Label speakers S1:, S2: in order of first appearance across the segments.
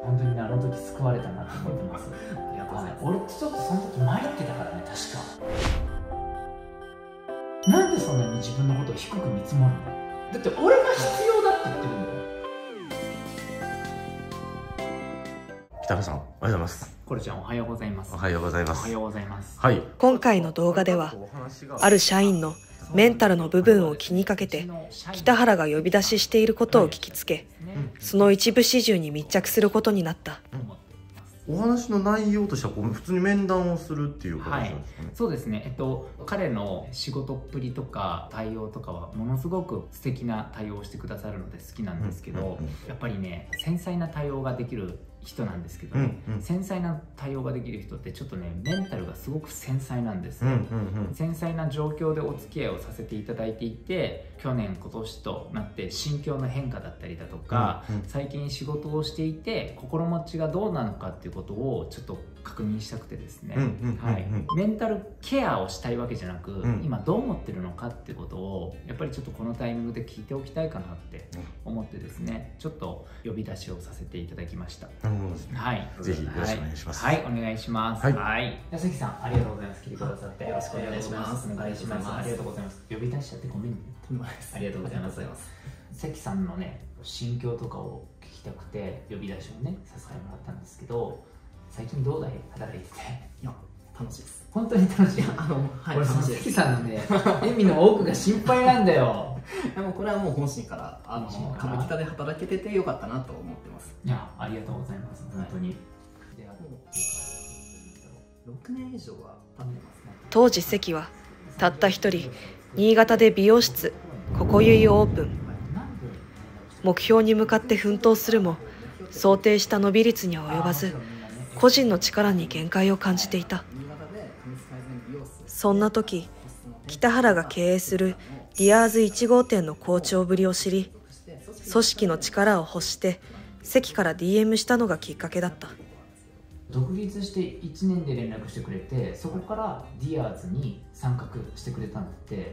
S1: 本当にね、あの時救われたなと思ってます。
S2: ありがとうございます。
S1: 俺ちょっとその時参ってたからね、確か。なんでそんなに自分のことを低く見積もるの？だって俺が必要だって言ってるんだよ。
S3: 北原さん、おはようございます。
S1: コルちゃん、おはようございます。
S3: おはようございます。
S1: おはようございます。
S3: はい。
S4: 今回の動画では、ある社員のメンタルの部分を気にかけて北原が呼び出ししていることを聞きつけ、その一部始終に密着することになった。
S3: お話の内容としては普通に面談をするっていうことなんですかね。
S1: そうですね。彼の仕事っぷりとか対応とかはものすごく素敵な対応をしてくださるので好きなんですけど、やっぱりね、繊細な対応ができる人なんですけど、繊細な対応ができる人ってちょっとね、メンタルがすごく繊細なんですよ。繊細な状況でお付き合いをさせていただいていて、去年今年となって心境の変化だったりだとか、最近仕事をしていて心持ちがどうなのかっていうことをちょっと確認したくてですね、メンタルケアをしたいわけじゃなく、今どう思ってるのかっていうことをやっぱりちょっとこのタイミングで聞いておきたいかなって思ってですね、ちょっと呼び出しをさせていただきました。はい、
S3: ぜひよろしくお願いします。
S1: はい、お願いします。はい、関さん、ありがとうございます。来てくださって
S2: よろしくお願いします。
S1: お願いします。ありがとうございます。呼び出しちゃってごめんね。ありがとうございます。関さんのね、心境とかを聞きたくて呼び出しをね、させてもらったんですけど、最近どうだい？働いてて。
S2: いや、楽しいです。
S1: 本当に楽しい。
S2: はい、
S1: 俺、
S2: 楽しいです。
S1: 関さんのね、笑みの多くが心配なんだよ。
S2: でもこれはもう本心から歌舞伎座で働けててよかったなと思ってます。
S1: いや、ありがとうございます。本当に。
S2: 6年以上は経ってますね。
S4: 当時関はたった一人新潟で美容室ここゆいをオープン。目標に向かって奮闘するも想定した伸び率には及ばず、個人の力に限界を感じていた。そんな時、北原が経営するディアーズ1号店の好調ぶりを知り、組織の力を欲して関から DM したのがきっかけだった。
S1: 独立して1年で連絡してくれて、そこからディアーズに参画してくれたのって、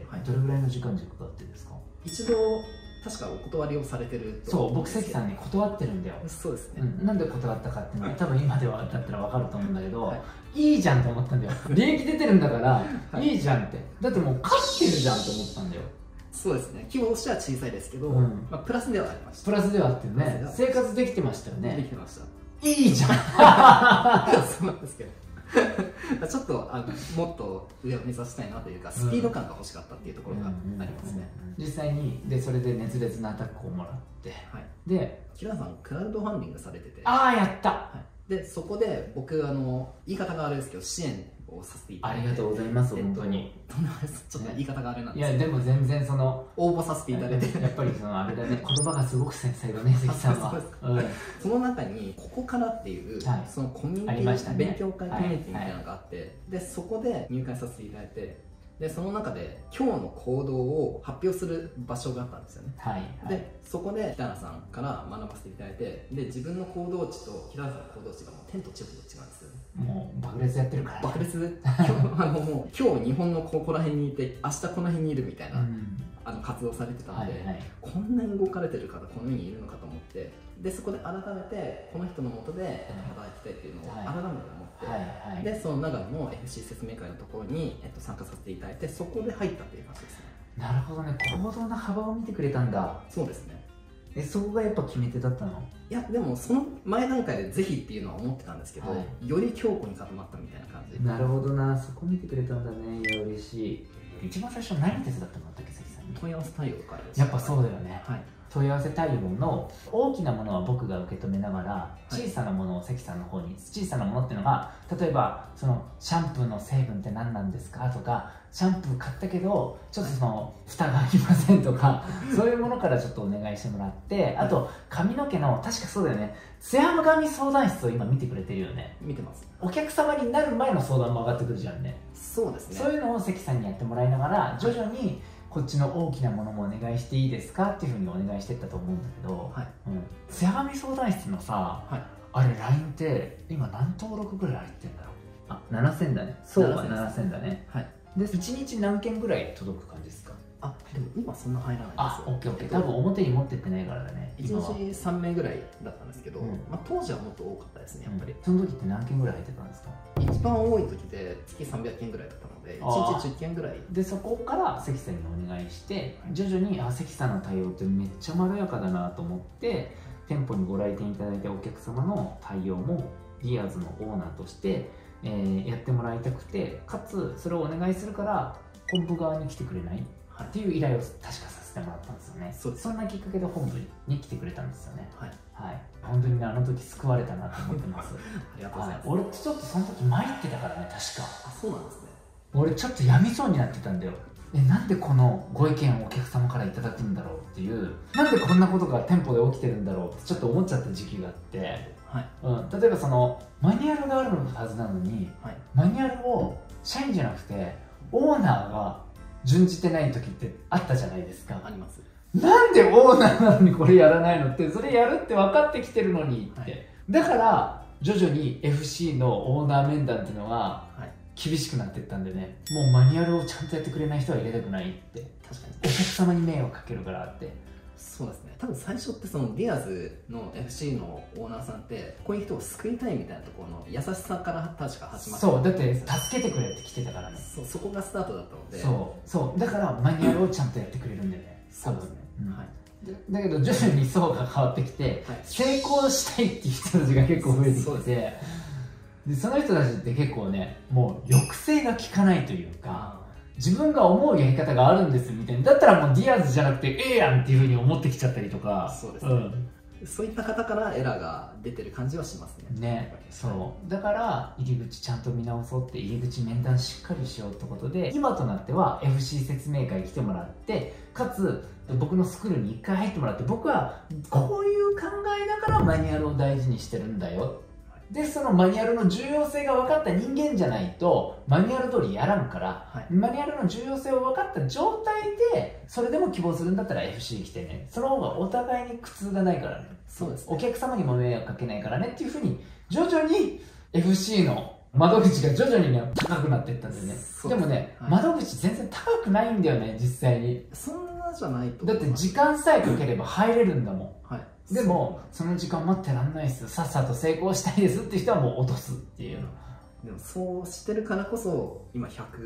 S1: どれぐらいの時間軸があってですか？
S2: 一度確かお断りをされてると。
S1: そう、僕関さんに断ってるんだよ。
S2: そうですね。
S1: なんで断ったかっていうのは多分今ではだったら分かると思うんだけど、いいじゃんと思ったんだよ。利益出てるんだからいいじゃんって。だってもう勝ってるじゃんと思ったんだよ。そうですね。規模としては小さいですけど、プラスではありました。プラスではあってね、生活できてましたよね。できてました。いいじゃん。
S2: そうなんですけど。ちょっともっと上を目指したいなというか、スピード感が欲しかったっていうところがありますね。
S1: 実際にそれで熱烈なアタックをもらって、で
S2: キラさんクラウドファンディングされてて、
S1: やった。
S2: でそこで僕言い方があれですけど支援をさせていただいて。
S1: ありがとうございます。本当に
S2: とんでもないです。ちょっと言い方があれなんです
S1: けど、いやでも全然
S2: 応募させていただいて、
S1: やっぱりあれだね、言葉がすごく繊細だね、関さんは。
S2: その中にここからっていうそのコミュニティ、勉強会コミュニティみたいなのがあって、でそこで入会させていただいて、でその中で今日の行動を発表する場所があったんですよね。でそこで北原さんから学ばせていただいて、で自分の行動値と北原さんの行動値がもう天と地ほど違うんですよね。もう爆裂やってるから、爆裂でもう今日日本のここら辺にいて明日この辺にいるみたいな活動されてたので、こんなに動かれてる方この世にいるのかと思って、でそこで改めてこの人のもとで働きたいっていうのを改めて思って、でその長野の FC 説明会のところに参加させていただいて、そこで入ったっていう感じですね。なるほどね、行動の幅を見てくれたんだ。そうですね。そこがやっぱ決め手だったの？いやでもその前段階でぜひっていうのは思ってたんですけど、より強固に固まったみたいな感じ。なるほどな、そこ見てくれたんだね。いや嬉しい。一番最初何手伝ってもらったっけ、関さんに？問い合わせ対応からです。やっぱそうだよね。問い合わせ対応の大きなものは僕が受け止めながら、小さなものを関さんの方に、小さなものっていうのが、例えばシャンプーの成分って何なんですかとか、シャンプー買ったけどちょっと蓋がありませんとか、そういうものからちょっとお願いしてもらって、あと髪の毛の、確かそうだよね、ツヤ髪相談室を今見てくれてるよね。見てます。お客様になる前の相談も上がってくるじゃんね。そうですね。そういうのを関さんにやってもらいながら、徐々にこっちの大きなものもお願いしていいですかっていうふうにお願いしていったと思うんだけど、ツヤ髪相談室のさ、あれ LINE って今何登録ぐらい入ってんだろう。7000だね。そうは7000だね。で1日何件ぐらい届く感じですか？ でも今そんな入らないんですよ。
S1: オッケーオッケー。多分表に持ってってないからだね。
S2: 1日3名ぐらいだったんですけど、当時はもっと多かったですね、やっぱり。
S1: その時って何件ぐらい入ってたんですか？
S2: 一番多い時で月300件ぐらいだったので、1日10件ぐらい
S1: で、そこから関さんにお願いして、徐々に関さんの対応ってめっちゃまろやかだなと思って、店舗にご来店いただいたお客様の対応もディアーズのオーナーとして、やってもらいたくて、かつそれをお願いするから本部側に来てくれないっていう依頼を確かさせてもらったんですよね。そんなきっかけで本部に来てくれたんですよね。はい、本当にね、あの時救われたなと思ってます。
S2: ありがとうございます。
S1: 俺ちょっとその時参ってたからね、確か。
S2: そうなんですね。
S1: 俺ちょっと病みそうになってたんだよ。なんでこのご意見をお客様からいただくんだろうっていう、なんでこんなことが店舗で起きてるんだろうってちょっと思っちゃった時期があって、例えばそのマニュアルがあるはずなのに、マニュアルを社員じゃなくてオーナーが準じてない時ってあったじゃないですか。
S2: あります。
S1: なんでオーナーなのにこれやらないのって、それやるって分かってきてるのにって、だから徐々に FC のオーナー面談っていうのが厳しくなっていったんでね、もうマニュアルをちゃんとやってくれない人は入れたくないって。確かにお客様に迷惑かけるからって。
S2: そうですね。多分最初ってそのディアーズの FC のオーナーさんってこういう人を救いたいみたいなところの優しさから確か始まった。
S1: そうだって、助けてくれって来てたからね。
S2: そこがスタートだったので、
S1: そうだからマニュアルをちゃんとやってくれるんだよね。
S2: そうですね。
S1: だけど徐々に層が変わってきて、成功したいっていう人たちが結構増えてきて、でその人たちって結構ね、もう抑制が効かないというか、自分が思うやり方があるんですみたいな、だったらもうディアーズじゃなくてええやんっていうふうに思ってきちゃったりとか。
S2: そうですね、そういった方からエラーが出てる感じはしますね。
S1: そうだから入り口ちゃんと見直そうって、入り口面談しっかりしようってことで、今となっては FC 説明会来てもらって、かつ僕のスクールに1回入ってもらって、僕はこういう考えだからマニュアルを大事にしてるんだよ。でそのマニュアルの重要性が分かった人間じゃないとマニュアル通りやらんから、マニュアルの重要性を分かった状態でそれでも希望するんだったら FC 来てね、その方がお互いに苦痛がないからね。そうです、お客様にも迷惑かけないからねっていうふうに、徐々に FC の窓口が徐々にね高くなっていったんでね。でもね、窓口全然高くないんだよね、実際に。
S2: そんなじゃないと。
S1: だって時間さえかければ入れるんだもん。でもその時間待ってらんないっす、さっさと成功したいですって人はもう落とすっていう。
S2: でもそうしてるからこそ今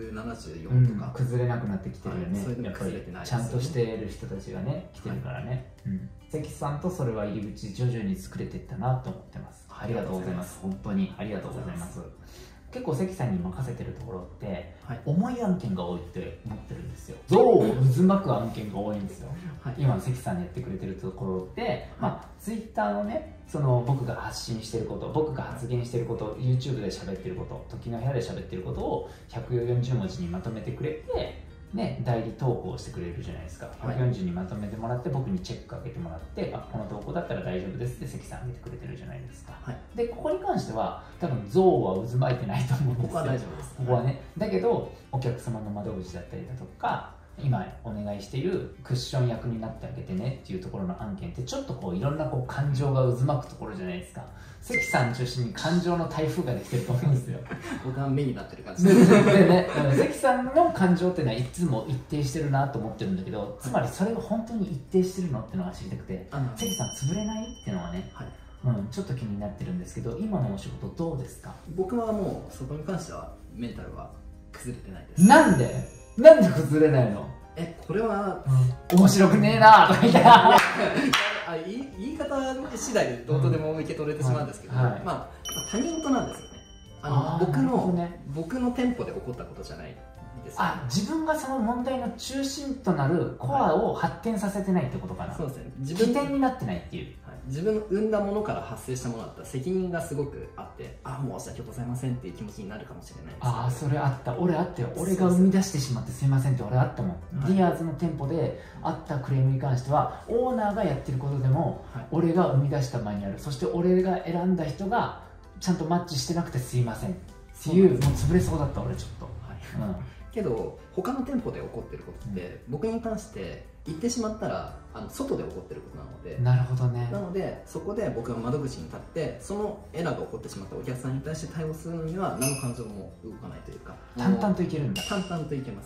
S2: 174とか、
S1: 崩れなくなってきてるよね。やっぱりちゃんとしてる人たちがね来てるからね。関さんとそれは入り口徐々に作れていったなと思ってます。ありがとうございます。本当にありがとうございます。結構関さんに任せてるところって、重い案件が多いって思ってるんですよ。像を渦巻く案件が多いんですよ。今関さんにやってくれてるところって、ツイッターのね、その僕が発信してること、僕が発言してること、YouTube で喋ってること、時の部屋で喋ってることを140文字にまとめてくれて、ね、代理投稿してくれるじゃないですか。140にまとめてもらって、僕にチェックかけてもらって、この投稿だったら大丈夫ですって関さん上げてくれてるじゃないですか。でここに関しては多分像は渦巻いてないと思うんですよ。ここは大丈夫です。ここはね、だけどお客様の窓口だったりだとか、今お願いしているクッション役になってあげてねっていうところの案件って、ちょっとこういろんなこう感情が渦巻くところじゃないですか。関さん中心に感情の台風ができてると思うんですよ。
S2: 僕は目になってる感じで
S1: ね、関さんの感情っていうのはいつも一定してるなと思ってるんだけど、つまりそれが本当に一定してるのっていうのが知りたくて、関さん潰れないっていうのはね、ちょっと気になってるんですけど、今のお仕事どうですか？
S2: 僕はもうそこに関してはメンタルは崩れてないです。
S1: なんで崩れないの？
S2: これは、
S1: 面白くねえなとか言って
S2: 言い方次第でどうとでも受け取れてしまうんですけど、他人事なんですよね。僕の店舗で起こったことじゃないです、
S1: 自分がその問題の中心となるコアを発展させてないってことかな。
S2: そうですね。
S1: 起点になってないっていう。
S2: 自分の生んだものから発生したものだったら責任がすごくあって、申し訳ございませんっていう気持ちになるかもしれないです。
S1: それあった。俺あったよ。俺が生み出してしまってすいませんって俺あったもん。ディアーズの店舗であったクレームに関しては、オーナーがやってることでも、俺が生み出したマニュアル、そして俺が選んだ人がちゃんとマッチしてなくてすいませんっていう、もう潰れそうだった俺ちょっと。
S2: けど他の店舗で起こってることって、僕に関して言ってしまったら外で起こってることなので。
S1: なるほどね。
S2: なのでそこで僕が窓口に立って、そのエラーが起こってしまったお客さんに対して対応するのには何の感情も動かないというか、
S1: 淡々といけるんだ。
S2: 淡々といけます。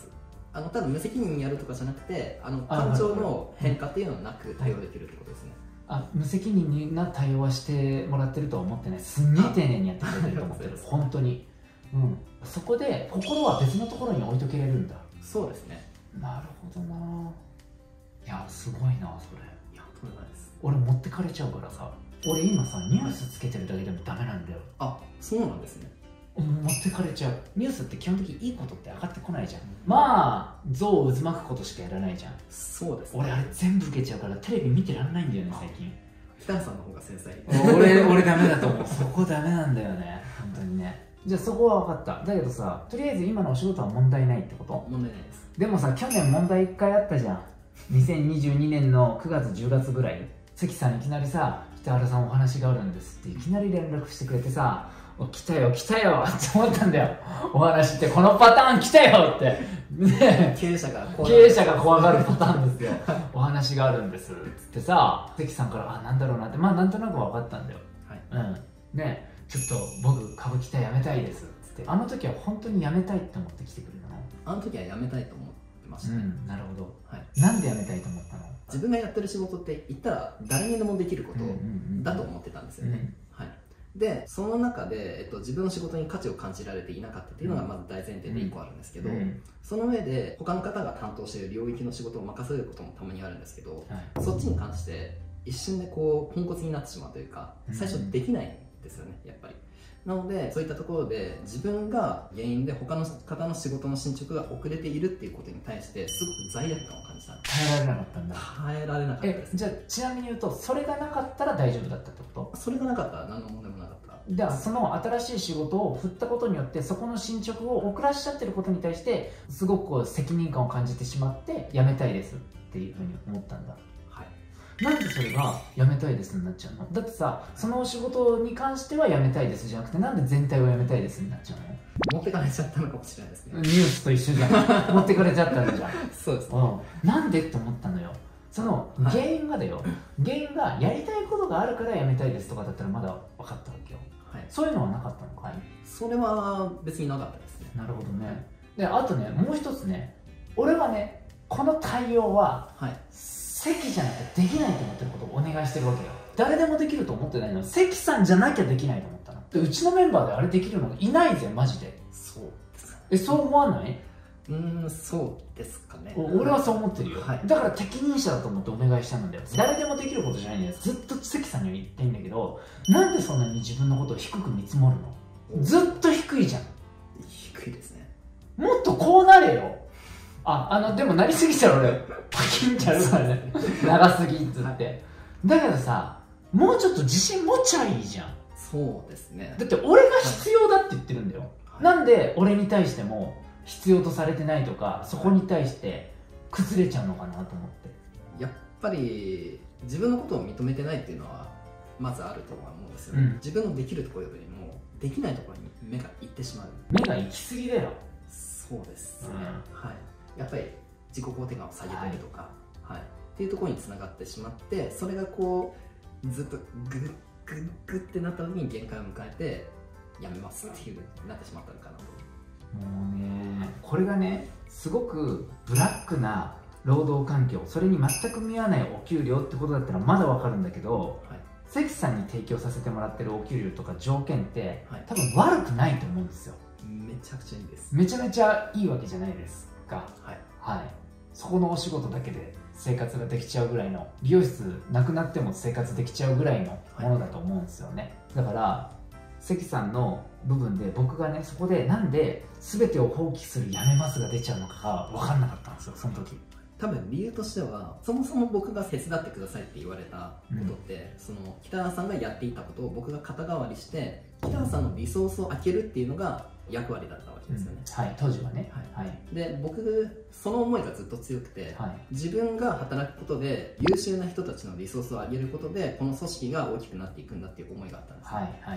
S2: ただ無責任にやるとかじゃなくて感情の変化っていうのはなく対応できるってことですね。
S1: 無責任な対応はしてもらってるとは思ってない。すんげえ丁寧にやってくれてると思ってる本当に。そこで心は別のところに置いとけれるんだ。
S2: そうですね。
S1: なるほどな。いやすごいなそれ。
S2: いやとんでもないです。
S1: 俺持ってかれちゃうからさ。俺今さニュースつけてるだけでもダメなんだよ。
S2: そうなんですね。
S1: 持ってかれちゃう。ニュースって基本的にいいことって上がってこないじゃん。まあ象を渦巻くことしかやらないじゃん。
S2: そうですね。
S1: 俺あれ全部受けちゃうからテレビ見てらんないんだよね最近。
S2: 北野さんの方が繊細。
S1: 俺ダメだと思う。そこダメなんだよね本当にね。じゃあそこは分かった。だけどさ、とりあえず今のお仕事は問題ないってこと？
S2: 問題ないです。
S1: でもさ、去年問題1回あったじゃん。2022年の9月10月ぐらい、関さんいきなりさ、北原さんお話があるんですっていきなり連絡してくれてさ、来たよ来たよって思ったんだよ。お話ってこのパターン来たよって。ね、経営者が怖がるパターンですよ。お話があるんですっつってさ、関さんからなんだろうなって、まあなんとなく分かったんだよ。ね、ちょっと僕歌舞伎隊やめたいですっつって、あの時は本当にやめたいって思って来てくれたの？
S2: あの時はやめたいと思ってましたね。
S1: なるほど。なんでやめたいと思ったの？
S2: 自分がやってる仕事って言ったら誰にでもできることだと思ってたんですよね。でその中で、自分の仕事に価値を感じられていなかったっていうのがまず大前提で1個あるんですけど、その上で他の方が担当している領域の仕事を任せることもたまにあるんですけど、そっちに関して一瞬でこうポンコツになってしまうというか、最初できないんですよねやっぱり。なのでそういったところで自分が原因で他の方の仕事の進捗が遅れているっていうことに対してすごく罪悪感を感じたんです。
S1: 耐えられなかったんだ。
S2: 耐えられなかったです。
S1: じゃあちなみに言うとそれがなかったら大丈夫だったってこと？
S2: それがなかったら何の問題もなかった。
S1: じゃあその新しい仕事を振ったことによってそこの進捗を遅らしちゃってることに対してすごく責任感を感じてしまってやめたいですっていうふうに思ったんだ。なんでそれがやめたいですになっちゃうの？だってさ、そのお仕事に関してはやめたいですじゃなくて、なんで全体をやめたいですになっちゃうの？
S2: 持ってかれちゃったのかもしれないですね。
S1: ニュースと一緒じゃん。持ってかれちゃったんじゃん。
S2: そうですね。
S1: なんでって思ったのよ。その原因がだよ、原因がやりたいことがあるからやめたいですとかだったらまだ分かったわけよ。そういうのはなかったのかい？
S2: それは別になかったですね。
S1: なるほどね。で、あとね、もう一つね、俺はね、この対応は、関じゃなきゃできないと思ってることをお願いしてるわけよ。誰でもできると思ってないの。関さんじゃなきゃできないと思ったの。でうちのメンバーであれできるのいないぜマジで。
S2: そうです。
S1: そう思わない？
S2: そうですかね。
S1: 俺はそう思ってるよ。だから適任者だと思ってお願いしたんだよ。誰でもできることじゃないんだよ。ずっと関さんには言ってんだけど、なんでそんなに自分のことを低く見積もるの？ずっと低いじゃん。
S2: 低いですね。
S1: もっとこうなれよ。でもなりすぎちゃう俺パキンってやるからね。長すぎっつって、だけどさ、もうちょっと自信持っちゃいいじゃん。
S2: そうですね。だ
S1: って俺が必要だって言ってるんだよ。なんで俺に対しても必要とされてないとか、そこに対して崩れちゃうのかなと思って。
S2: やっぱり自分のことを認めてないっていうのはまずあると思うんですよね。自分のできるところよりもできないところに目がいってしまう。
S1: 目が行き過ぎだよ。
S2: そうですね。やっぱり自己肯定感を下げてるとか、っていうところにつながってしまって、それがこうずっとグッグッグッってなった時に限界を迎えてやめますっていうなってしまったのかなと。
S1: もうね、これがね、すごくブラックな労働環境、それに全く見合わないお給料ってことだったらまだわかるんだけど、関さんに提供させてもらってるお給料とか条件って、多分悪くないと思うんですよ。
S2: めちゃくちゃいいです。
S1: めちゃめちゃいいわけじゃないですか。そこのお仕事だけで生活ができちゃうぐらいの、美容室なくなっても生活できちゃうぐらいのものだと思うんですよね。だから関さんの部分で僕がね、そこでなんで全てを放棄するやめますが出ちゃうのかが分かんなかったんですよ、その時。
S2: 多分理由としては、そもそも僕が手伝ってくださいって言われたことって、その北原さんがやっていたことを僕が肩代わりして北原さんのリソースを空けるっていうのが役割だったわけですよね。
S1: 当時はね。
S2: で僕その思いがずっと強くて、自分が働くことで優秀な人たちのリソースを上げることでこの組織が大きくなっていくんだっていう思いがあったんです。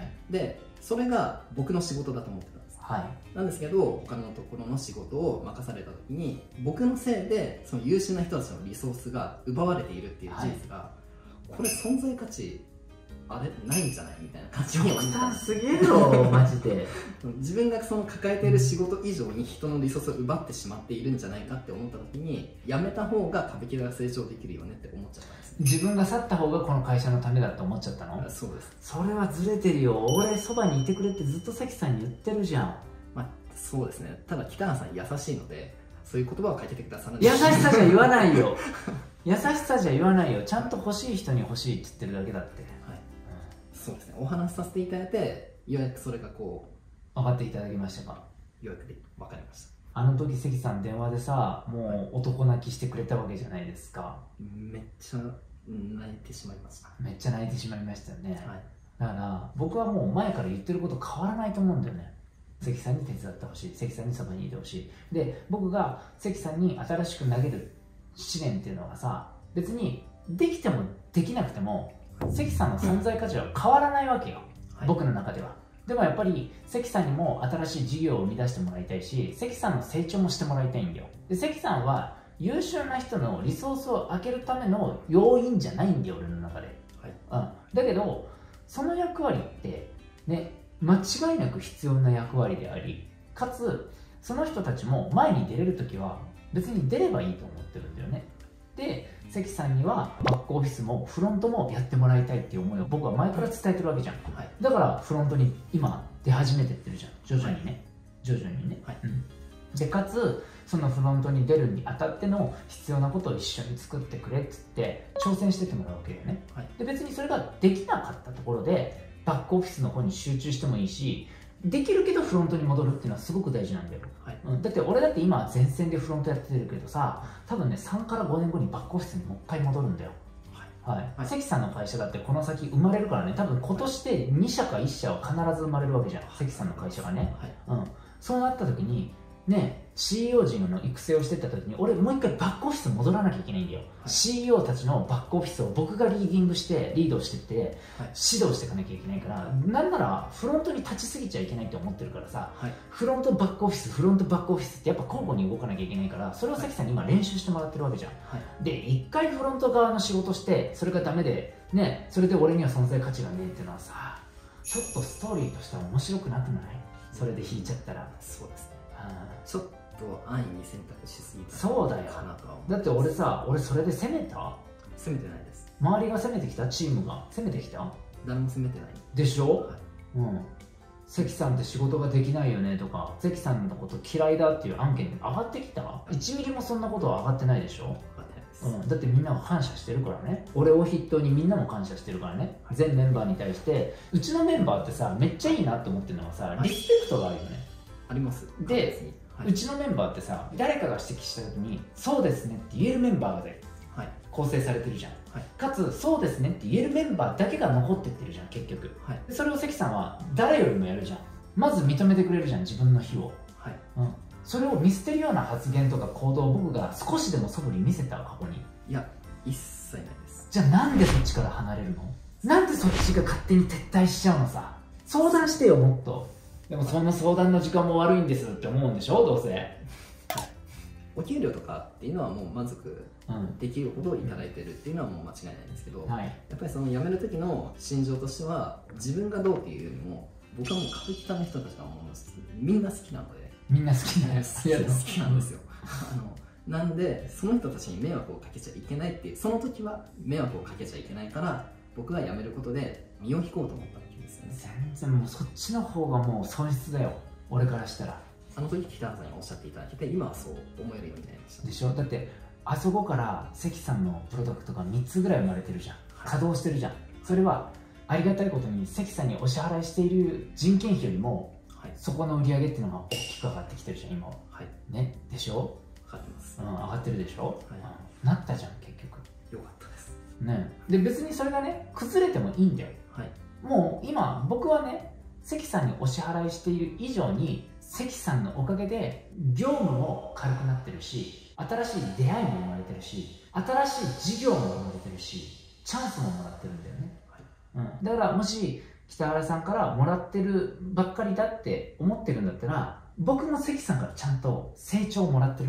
S2: でそれが僕の仕事だと思ってたんです。なんですけど他のところの仕事を任された時に僕のせいでその優秀な人たちのリソースが奪われているっていう事実が、これ存在価値あれないんじゃないみたいな感じに
S1: 極端すぎるよマジで。
S2: 自分がその抱えている仕事以上に人のリソースを奪ってしまっているんじゃないかって思った時に、辞めた方が歌舞伎座が成長できるよねって思っちゃったんです。
S1: 自分が去った方がこの会社のためだと思っちゃったの？
S2: そうです。
S1: それはずれてるよ。俺そばにいてくれってずっと関さんに言ってるじゃん。
S2: まあそうですね。ただ北原さん優しいのでそういう言葉をかけてくださるん
S1: 優しさじゃ言わないよ優しさじゃ言わないよ。ちゃんと欲しい人に欲しいって言ってるだけだって。はい、
S2: そうですね。お話しさせていただいてようやくそれがこう
S1: 分かっていただきましたか？
S2: ようやく分かりました。
S1: あの時関さん電話でさ、もう男泣きしてくれたわけじゃないですか。
S2: めっちゃ泣いてしまいました。
S1: めっちゃ泣いてしまいましたよね、
S2: はい、
S1: だから僕はもう前から言ってること変わらないと思うんだよね。関さんに手伝ってほしい、関さんにそばにいてほしい。で僕が関さんに新しく投げる試練っていうのがさ、別にできてもできなくても関さんの存在価値は変わらないわけよ、はい、僕の中では。でもやっぱり関さんにも新しい事業を生み出してもらいたいし、関さんの成長もしてもらいたいんだよ。で関さんは優秀な人のリソースを開けるための要因じゃないんだよ俺の中で、はい、だけどその役割ってね、間違いなく必要な役割であり、かつその人たちも前に出れるときは別に出ればいいと思ってるんだよね。で関さんにはバックオフィスもフロントもやってもらいたいっていう思いを僕は前から伝えてるわけじゃん、はい、だからフロントに今出始めてってるじゃん、徐々にね、はい、徐々にね、はい、でかつそのフロントに出るにあたっての必要なことを一緒に作ってくれっつって挑戦してってもらうわけよね、はい、で別にそれができなかったところでバックオフィスの方に集中してもいいし、できるけどフロントに戻るっていうのはすごく大事なんだよ、はい、だって俺だって今前線でフロントやってるけどさ、多分ね3から5年後にバックオフィスにもう一回戻るんだよ。はい、はい、関さんの会社だってこの先生まれるからね、多分今年で2社か1社は必ず生まれるわけじゃん、関さんの会社がね、はい、そうなった時にね、CEO 陣の育成をしていった時に俺もう一回バックオフィスに戻らなきゃいけないんだよ、はい、CEO たちのバックオフィスを僕がリードしてって、はい、指導していかなきゃいけないから、なんならフロントに立ちすぎちゃいけないって思ってるからさ、はい、フロントバックオフィスフロントバックオフィスってやっぱ交互に動かなきゃいけないから、それを関さんに今練習してもらってるわけじゃん、はい、で一回フロント側の仕事してそれがダメでね、それで俺には存在価値がねえっていうのはさ、ちょっとストーリーとしては面白くなくない？それで引いちゃったら。
S2: そうですね、ちょっと安易に選択しすぎた
S1: そうだよ。だって俺それで攻めてないです。周りが攻めてきた、チームが攻めてきた？
S2: 誰も攻めてない
S1: でしょ、はい、関さんって仕事ができないよねとか、関さんのこと嫌いだっていう案件上がってきた？1ミリもそんなことは上がってないでしょ。だってみんなが感謝してるからね。俺を筆頭にみんなも感謝してるからね、はい、全メンバーに対して。うちのメンバーってさ、めっちゃいいなって思ってるのはさ、リスペクトがあるよね。
S2: あります。
S1: で、はい、うちのメンバーってさ、誰かが指摘した時にそうですねって言えるメンバーで構成されてるじゃん、はい、かつそうですねって言えるメンバーだけが残ってってるじゃん結局、はい、それを関さんは誰よりもやるじゃん。まず認めてくれるじゃん自分の非を、はい、それを見捨てるような発言とか行動を僕が少しでも祖母に見せた過去に。
S2: いや一切ないです。
S1: じゃあなんでそっちから離れるの？なんでそっちが勝手に撤退しちゃうのさ。相談してよもっと。でもそんな相談の時間も悪いんですって思うんでしょどうせ。
S2: お給料とかっていうのはもう満足できるほどいただいてるっていうのはもう間違いないんですけど、はい、やっぱりその辞める時の心情としては自分がどうっていうよりも、僕はもう歌舞伎座の人たちがもうみんな好きなので。みんな好きなんです。好きなんですよなんでその人たちに迷惑をかけちゃいけないっていう、その時は迷惑をかけちゃいけないから僕が辞めることで身を引こうと思ったわけですよね。全然もうそっちの方がもう損失だよ俺からしたら。あの時北原さんにおっしゃっていただけて今はそう思えるようになりましたでしょ。だってあそこから関さんのプロダクトが3つぐらい生まれてるじゃん、はい、稼働してるじゃん。それはありがたいことに関さんにお支払いしている人件費よりも、はい、そこの売り上げっていうのが大きく上がってきてるじゃん今は、はい、ね、でしょ。上がってます、上がってるでしょ、はい、なったじゃん結局。よかったですね。で別にそれがね崩れてもいいんだよ、はい、もう今僕はね関さんにお支払いしている以上に関さんのおかげで業務も軽くなってるし、新しい出会いも生まれてるし、新しい事業も生まれてるし、チャンスももらってるんだよね、はい、だからもし北原さんからもらってるばっかりだって思ってるんだったら、僕も関さんからちゃんと成長をもらってるんだよ。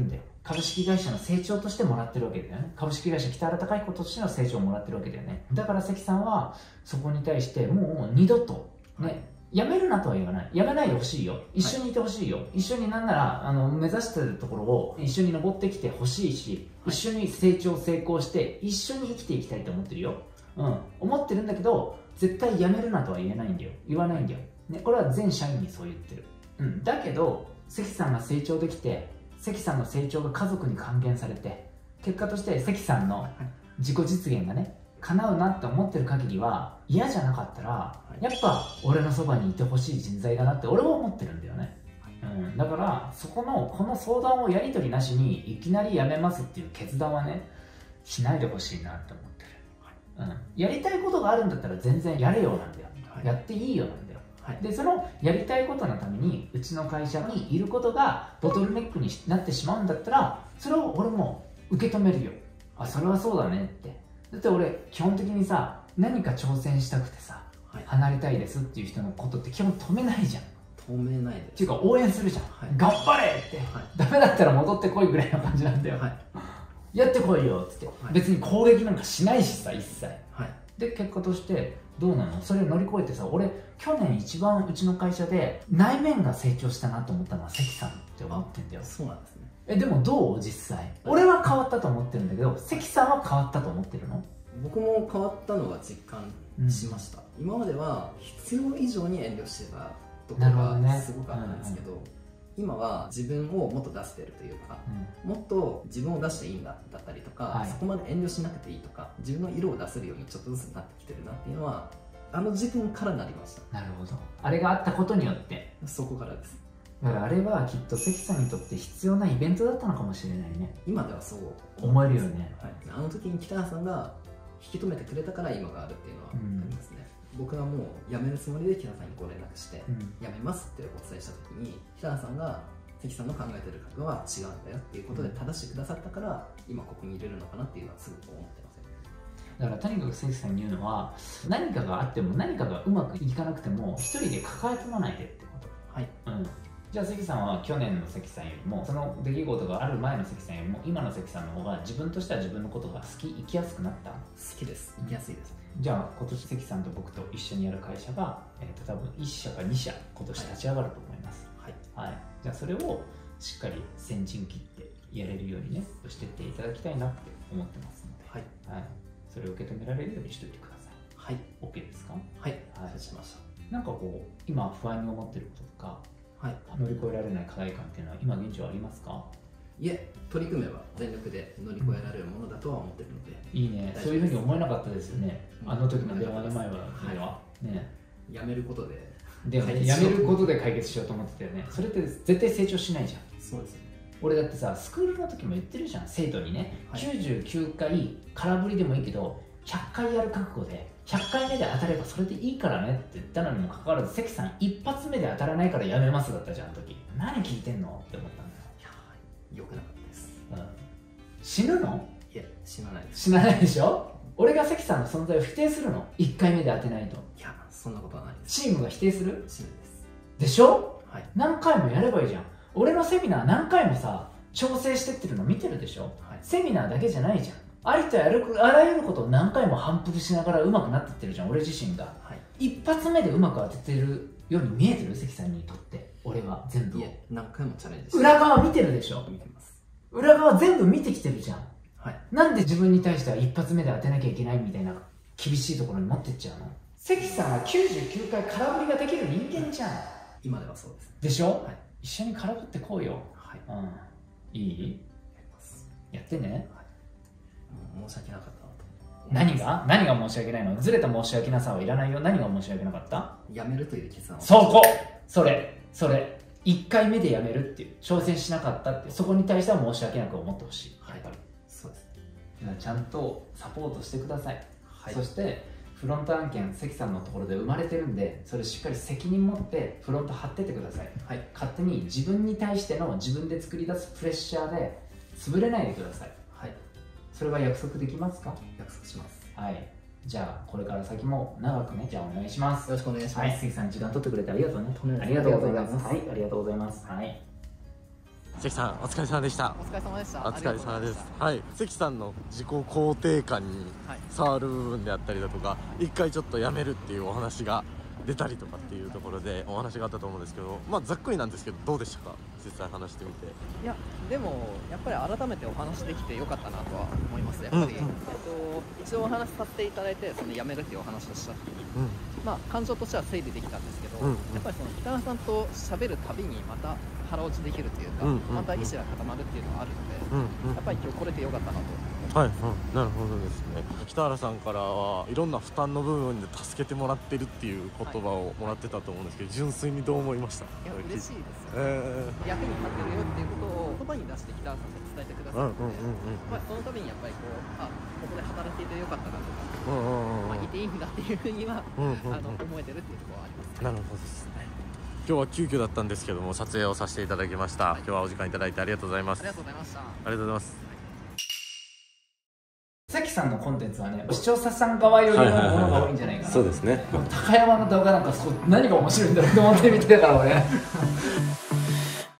S1: 株式会社の成長としてもらってるわけだよね。株式会社北原貴彦としての成長をもらってるわけだよね。だから関さんはそこに対してもう二度とね、辞めるなとは言わない。辞めないでほしいよ。一緒にいてほしいよ。一緒になんなら目指してるところを一緒に登ってきてほしいし、一緒に成長成功して一緒に生きていきたいと思ってるよ。思ってるんだけど、絶対辞めるなとは言えないんだよ。言わないんだよ。ね、これは全社員にそう言ってる。だけど関さんが成長できて、関さんの成長が家族に還元されて、結果として関さんの自己実現がね叶うなって思ってる限りは、嫌じゃなかったらやっぱ俺のそばにいてほしい人材だなって俺は思ってるんだよね。だからそこのこの相談をやり取りなしにいきなり辞めますっていう決断はねしないでほしいなって思ってる。やりたいことがあるんだったら全然やれよなんだよ。やっていいよなんだよ。でそのやりたいことのためにうちの会社にいることがボトルネックになってしまうんだったら、それを俺も受け止めるよ。あ、それはそうだねって。だって俺基本的にさ、何か挑戦したくてさ、離れたいですっていう人のことって基本止めないじゃん。
S2: 止めないです。
S1: っていうか応援するじゃん。頑張れって、ダメだったら戻ってこいぐらいの感じなんだよ。やってこいよっつって、別に攻撃なんかしないしさ、一切。で結果としてどうなの？それを乗り越えてさ、俺去年一番うちの会社で内面が成長したなと思ったのは関さんって思ってんだよ。
S2: そうなんですね。
S1: でもどう実際？俺は変わったと思ってるんだけど、関さんは変わったと思ってるの？
S2: 僕も変わったのが実感しました。今までは必要以上に遠慮してたところがすごくあったんですけど、今は自分をもっと出してるというか、もっと自分を出していいんだだったりとか、そこまで遠慮しなくていいとか、自分の色を出せるようにちょっとずつなってきてるなっていうのはあの時点からなりました。
S1: なるほど。あれがあったことによって、
S2: そこからです。
S1: だからあれはきっと関さんにとって必要なイベントだったのかもしれないね。
S2: 今ではそう
S1: 思えるよね。
S2: あの時に北原さんが引き止めてくれたから今があるっていうのはありますね。僕はもう辞めるつもりで北原さんにご連絡して、辞めますってお伝えした時に、北原さんが関さんの考えてる覚悟は違うんだよっていうことで正してくださったから、今ここにいれるのかなっていうのはすごく思ってますよ。
S1: だからとにかく関さんに言うのは、何かがあっても何かがうまくいかなくても一人で抱え込まないでってこと。じゃあ関さんは去年の関さんよりも、その出来事がある前の関さんよりも今の関さんの方が自分としては自分のことが好き、生きやすくなった？好
S2: きです。生きやすいです。
S1: じゃあ今年関さんと僕と一緒にやる会社が、多分1社か2社今年立ち上がると思います。じゃあそれをしっかり先陣切ってやれるようにねしてっていただきたいなって思ってますので、それを受け止められるようにしておいてください。OK ですか？
S2: そうしました。
S1: なんかこう今不安に思ってることとか、乗り越えられない課題感っていうのは今現状ありますか？
S2: いえ、取り組めば全力で乗り越えられるものだとは思ってるので。
S1: いいね。そういうふうに思えなかったですよね。あの時の電話の前はね。
S2: やめることで
S1: やめることで解決しようと思ってたよね。それって絶対成長しないじゃん。
S2: そうですね。
S1: 俺だってさ、スクールの時も言ってるじゃん、生徒にね。99回空振りでもいいけど100回やる覚悟で100回目で当たればそれでいいからねって言ったのにもかかわらず、関さん一発目で当たらないからやめますだったじゃん、あの時。何聞いてんのって思ったんだよ。
S2: 良くなかったです。
S1: 死ぬの？
S2: いや、死なないです。
S1: 死なないでしょ？俺が関さんの存在を否定するの？1回目で当てないと。
S2: いや、そんなことはないです。
S1: チームが否定する？
S2: しないです。
S1: でしょ？何回もやればいいじゃん。俺のセミナー何回もさ、調整してってるの見てるでしょ？セミナーだけじゃないじゃん。ありとあらゆることを何回も反復しながら上手くなってってるじゃん、俺自身が。一発目でうまく当ててるように見えてる？関さんにとって俺は全部。
S2: いや、何回もチャレンジして。
S1: 裏側見てるでしょ？
S2: 見てます。
S1: 裏側全部見てきてるじゃん。なんで自分に対しては一発目で当てなきゃいけないみたいな厳しいところに持ってっちゃうの？関さんは99回空振りができる人間じゃん。
S2: 今ではそうです。
S1: でしょ？一緒に空振ってこうよ。いい？やってね。
S2: 申し訳なかったなと。
S1: 何が申し訳ないの？ずれた申し訳なさはいらないよ。何が申し訳なかった？
S2: やめるという決断を。
S1: それ1回目でやめるっていう、挑戦しなかったっていう、そこに対しては申し訳なく思ってほしい。やっぱり
S2: そうです。
S1: ちゃんとサポートしてください。そしてフロント案件、関さんのところで生まれてるんで、それしっかり責任持ってフロント張ってってください。勝手に自分に対しての自分で作り出すプレッシャーで潰れないでください。それは約束できますか？
S2: 約束します。
S1: じゃあこれから先も長くね、じゃあお願いします。
S2: よろしくお願いします。
S1: 関さん時間取ってくれてありがとうね。
S2: ありがとうございます。
S1: ありがとうございます。
S3: 関さんお疲れ様でした。
S2: お疲れ様でした。
S3: お疲れ様です。はい、関さんの自己肯定感に触る部分であったりだとか、一回ちょっとやめるっていうお話が出たりとかっていうところでお話があったと思うんですけど、まあざっくりなんですけどどうでしたか、実際話してみて。
S2: いやでもやっぱり改めてお話できてよかったなとは思います。やっぱり、一応お話しさせていただいて、その辞めるっていうお話をした時に、まあ感情としては整理できたんですけど、やっぱりその北川さんと喋るたびにまた腹落ちできるっていうか、また意志が固まるっていうのがあるので、やっぱり今日来れてよかったなと。
S3: はい、なるほどですね。北原さんからはいろんな負担の部分で助けてもらってるっていう言葉をもらってたと思うんですけど、純粋にどう思いました？
S2: いや嬉しいですよ、役に立ってるよっていうことを言葉に出して北原さんに伝えてくださるので、その度にやっぱりここで働いていてよかったなとか、いていいんだっていうふうには思えてるっていうところはあります。
S3: なるほどですね。今日は急遽だったんですけども撮影をさせていただきました。今日はお時間いただいてありがとうございます。
S2: ありがとうございました。
S3: ありがとうございます。
S1: 関さんのコンテンツはね、視聴者さん側よりのものが多いんじゃないかな。
S3: そうですね。
S1: 高山の動画なんか何が面白いんだろうと思って見てたから俺